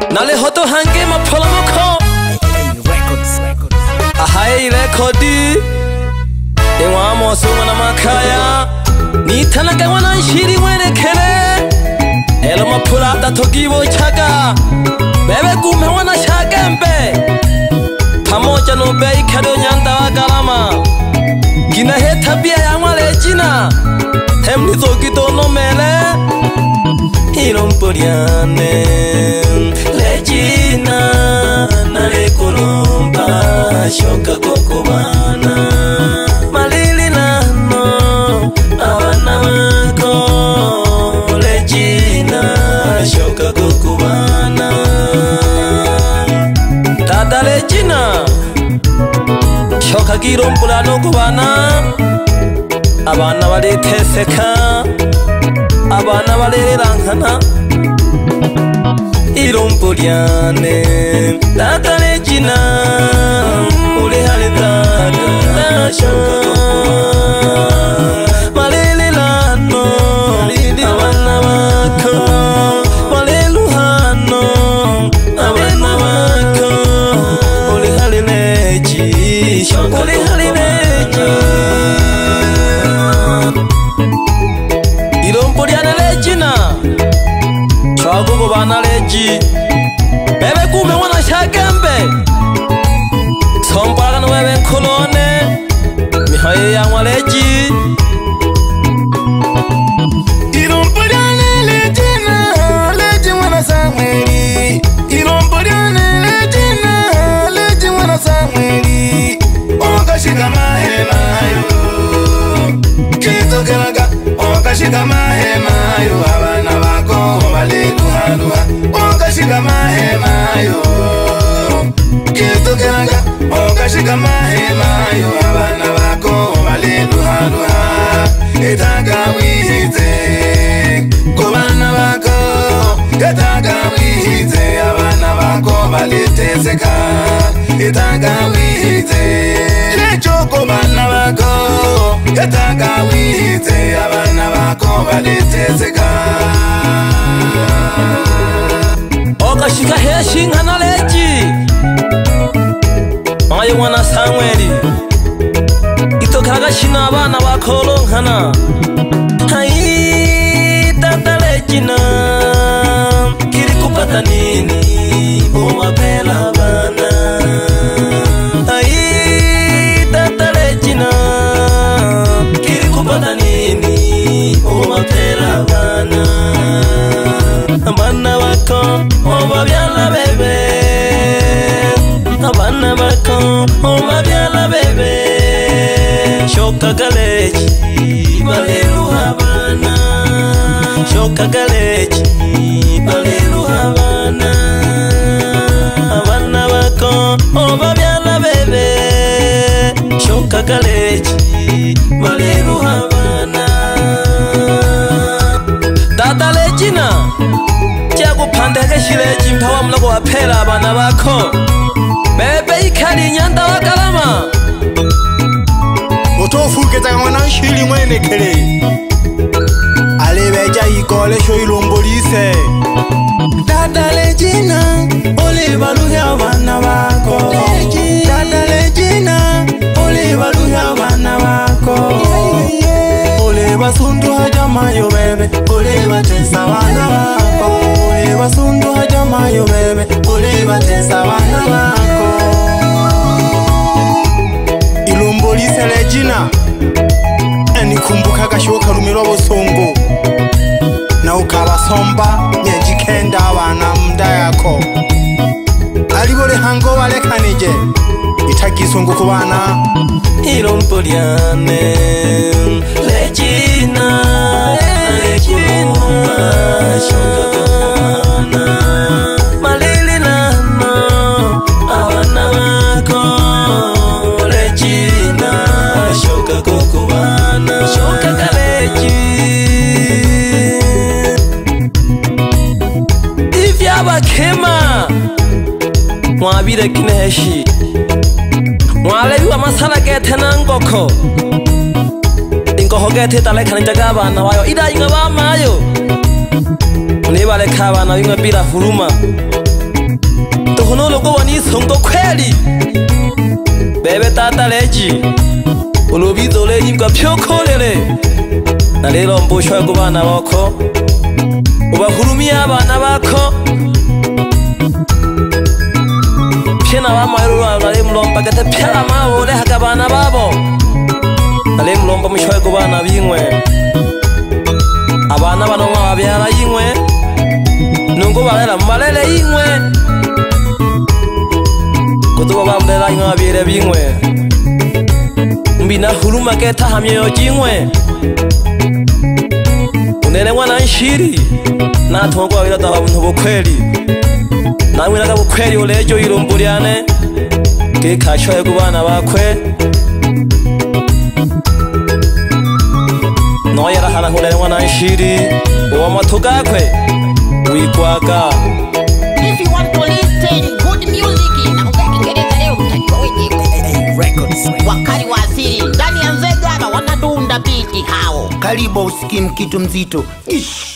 Nale hoto hange mapolomoko Ahai rekodi Ewa mosunga na makaya Nitana kawana nshiri mwene kele Elo mapulata togibo chaka Bebe kume wana shagembe Pamoja no bei kado nyanda wa galama Gina he tabia ya mwale jina Hemni zogito no mele Iromporiane Legina Nale kolomba Shoka kokobana Malili nano Awana wako Legina Shoka kokobana Tata Legina Shoka girompurano kubana Abana bariteseka Abana barerankana Iromporiane Tata Legina Ule hale tata Shoka Malele lano Abana wako Malelu hano Abana wako Ule hale leji Ule hale leji Iromporiane Legina Chwago bana leji Bebe kume wana shagembe Sompara no bebe kolone Mihaye ya mwaleji Iromporiane Legina Leji wana samweli Iromporiane Legina Leji wana samweli Okashika mahema yo Kitokelaga Okashika mahema yo Abana bako baleluhaluha Okashika mahema yo Kitokelaga Okashika mahema yo Abana bako baleluhaluha Etaga wihite Kubana bako Etaga wihite Abana bako baliteseka Etaga wihite Lecho kubana bako Etaga wihite Abana bako baliteseka Okashika heshi ngana leji Maye wana Samueli Itokaraga shina abana bakolo nkana Hai Tata Legina Kiri kupata nini Umapela bana Hai Tata Legina Kiri kupata nini Umapela bana Abana wako Obabyala bebe Abana bako Obabyala bebe Shoka galeji Balelu habana Shoka galeji Balelu habana Abana bako Obabyala bebe Shoka galeji Balelu habana Tata Legina Tiago pandeke shileji Mpawa mlago wapela abana bako Bebe ikali nyanda wa galama Otofuke mwana nshili mwene kele Alebeja ikole sho ilombolise Tata Legina Ole baluya abana bako Tata Legina Ole baluya abana bako Ole basundu hajamayo bebe Ole batesa abana bako Ole basundu hajamayo bebe Ole batesa abana bako Ilombolise Legina Enikumbuka gashoka rumiro bosongo Na ukabasomba nyejikenda abana mda yako Alibole hango walekanije Itagisongo kubana Iromporiane Legina Legina Shoka kokobana Malili nano Abana wako Legina Shoka kokobana Shoka galeji Ivya bakema Mwabire kineshi Mwalewa masala gete nangoko Ingoho gete talekana jaga abana bayo Ida inga bamayo Nibale kabana bimwe bila huruma tuhunologo wanisongo kweli bebe tata leji urubizo lenyibwa pyokolele na lero mbushoye ku bana bako ubahurumiye abana bako pye n'abamayirura nari mulomba gate pyala mabole hakabana babo nari mulomba mushoye ku bana bimwe abana bano babyara yimwe nungu barera malele yimwe kutuba bamdela yimwe babire bimwe mbina huruma keta hamyo jimwe unene mwana nshiri natongwa wira dabuntu bukweli nawe naga bukweli ulejo irumburyane kikashoye ku bana bakwe noyera hana hunene mwana nshiri uwo matugakwe wikwaga. If you want to listen good music na ukakingereza leo utajua wenyewe records wakali wa asili ndani ya Nzega na wanadunda biti hao. Karibu usikie kitu mzito. Ish.